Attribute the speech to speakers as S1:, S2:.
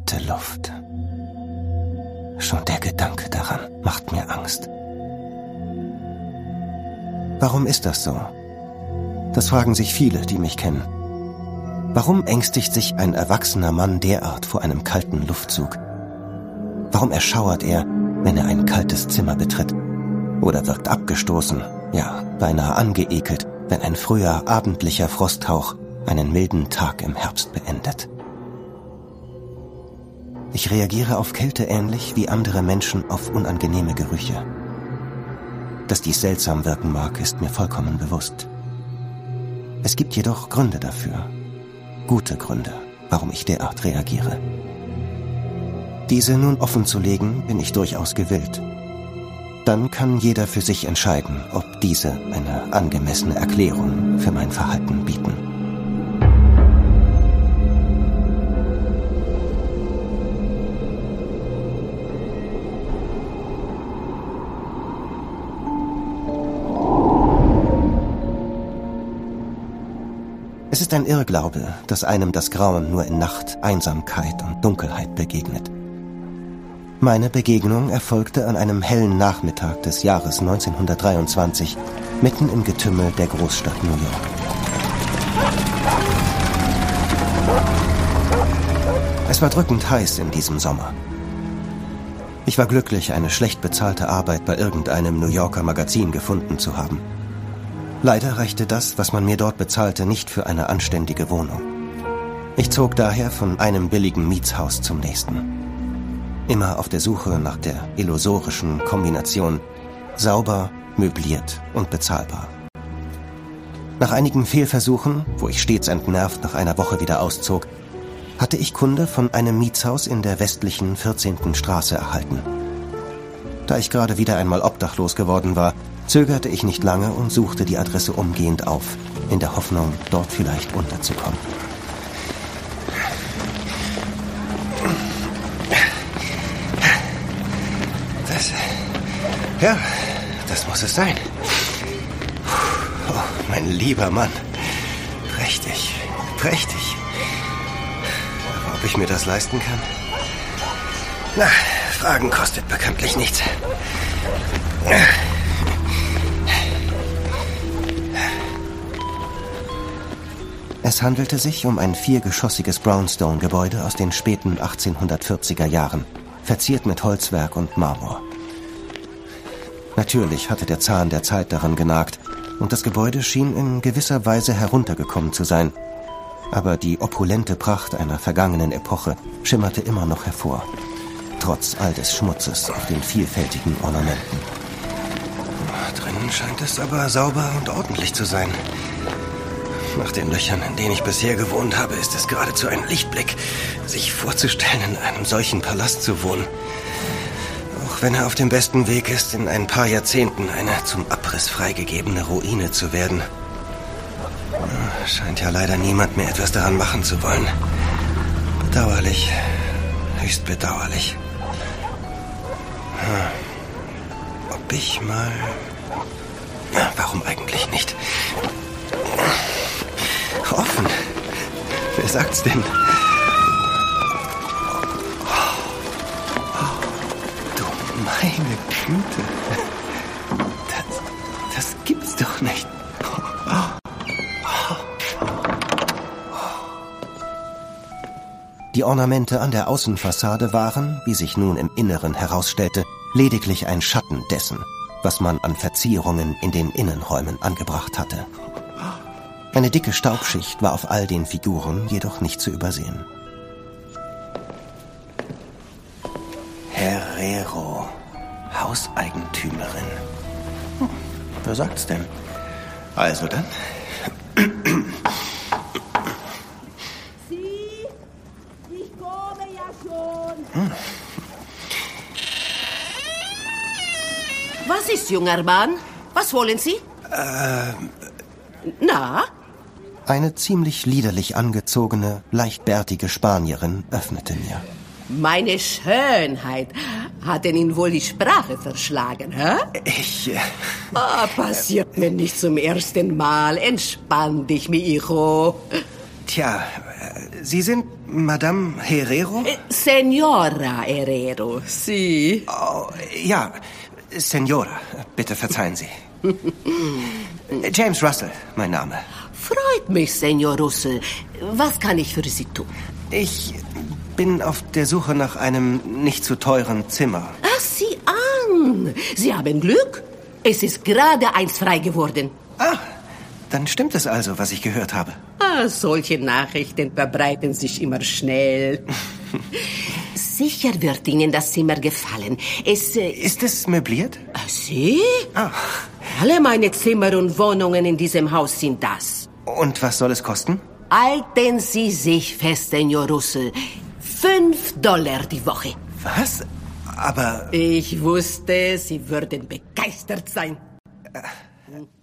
S1: kalte Luft. Schon der Gedanke daran macht mir Angst. Warum ist das so? Das fragen sich viele, die mich kennen. Warum ängstigt sich ein erwachsener Mann derart vor einem kalten Luftzug? Warum erschauert er, wenn er ein kaltes Zimmer betritt? Oder wirkt abgestoßen, ja, beinahe angeekelt, wenn ein früher abendlicher Frosthauch einen milden Tag im Herbst beendet? Ich reagiere auf Kälte ähnlich wie andere Menschen auf unangenehme Gerüche. Dass dies seltsam wirken mag, ist mir vollkommen bewusst. Es gibt jedoch Gründe dafür. Gute Gründe, warum ich derart reagiere. Diese nun offenzulegen, bin ich durchaus gewillt. Dann kann jeder für sich entscheiden, ob diese eine angemessene Erklärung für mein Verhalten bieten. Es ist ein Irrglaube, dass einem das Grauen nur in Nacht, Einsamkeit und Dunkelheit begegnet. Meine Begegnung erfolgte an einem hellen Nachmittag des Jahres 1923, mitten im Getümmel der Großstadt New York. Es war drückend heiß in diesem Sommer. Ich war glücklich, eine schlecht bezahlte Arbeit bei irgendeinem New Yorker Magazin gefunden zu haben. Leider reichte das, was man mir dort bezahlte, nicht für eine anständige Wohnung. Ich zog daher von einem billigen Mietshaus zum nächsten. Immer auf der Suche nach der illusorischen Kombination sauber, möbliert und bezahlbar. Nach einigen Fehlversuchen, wo ich stets entnervt nach einer Woche wieder auszog, hatte ich Kunde von einem Mietshaus in der westlichen 14. Straße erhalten. Da ich gerade wieder einmal obdachlos geworden war, zögerte ich nicht lange und suchte die Adresse umgehend auf, in der Hoffnung, dort vielleicht unterzukommen. Das muss es sein. Oh, mein lieber Mann. Prächtig, prächtig. Aber ob ich mir das leisten kann? Na, Fragen kostet bekanntlich nichts. Es handelte sich um ein 4-geschossiges Brownstone-Gebäude aus den späten 1840er Jahren, verziert mit Holzwerk und Marmor. Natürlich hatte der Zahn der Zeit daran genagt und das Gebäude schien in gewisser Weise heruntergekommen zu sein. Aber die opulente Pracht einer vergangenen Epoche schimmerte immer noch hervor, trotz all des Schmutzes auf den vielfältigen Ornamenten. Drinnen scheint es aber sauber und ordentlich zu sein. Nach den Löchern, in denen ich bisher gewohnt habe, ist es geradezu ein Lichtblick, sich vorzustellen, in einem solchen Palast zu wohnen. Auch wenn er auf dem besten Weg ist, in ein paar Jahrzehnten eine zum Abriss freigegebene Ruine zu werden. Scheint ja leider niemand mehr etwas daran machen zu wollen. Bedauerlich, höchst bedauerlich. Ob ich mal... warum eigentlich nicht? Offen. Wer sagt's denn? Du meine Güte. Das gibt's doch nicht. Die Ornamente an der Außenfassade waren, wie sich nun im Inneren herausstellte, lediglich ein Schatten dessen, was man an Verzierungen in den Innenräumen angebracht hatte. Eine dicke Staubschicht war auf all den Figuren jedoch nicht zu übersehen. Herrero, Hauseigentümerin. Wer sagt's denn? Also dann.
S2: Sie, ich komme ja schon. Was ist, junger Mann? Was wollen Sie? Na?
S1: Eine ziemlich liederlich angezogene, leichtbärtige Spanierin öffnete mir.
S2: Meine Schönheit hat Ihnen wohl die Sprache verschlagen, hä? Passiert mir nicht zum ersten Mal. Entspann dich, mi hijo.
S1: Tja, Sie sind Madame Herrero?
S2: Senora Herrero, Sie.
S1: Oh, ja, Senora, bitte verzeihen Sie. James Russell, mein Name.
S2: Freut mich, Senor Russell. Was kann ich für Sie tun?
S1: Ich bin auf der Suche nach einem nicht zu teuren Zimmer.
S2: Ach, sieh an. Sie haben Glück. Es ist gerade eins frei geworden.
S1: Ah, dann stimmt es also, was ich gehört habe.
S2: Ah, solche Nachrichten verbreiten sich immer schnell. Sicher wird Ihnen das Zimmer gefallen.
S1: Ist es möbliert?
S2: Sie?
S1: Ah.
S2: Alle meine Zimmer und Wohnungen in diesem Haus sind das.
S1: Und was soll es kosten?
S2: Halten Sie sich fest, Senor Russell. $5 die Woche.
S1: Was? Aber...
S2: Ich wusste, Sie würden begeistert sein.